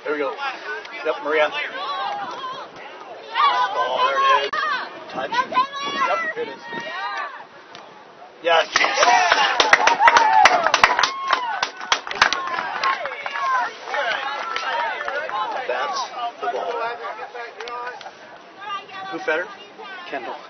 There we go. Yep, Maria. Oh, there it is. Touch. Yep, it is. Yes. That's the ball. Who fed her? Kendall.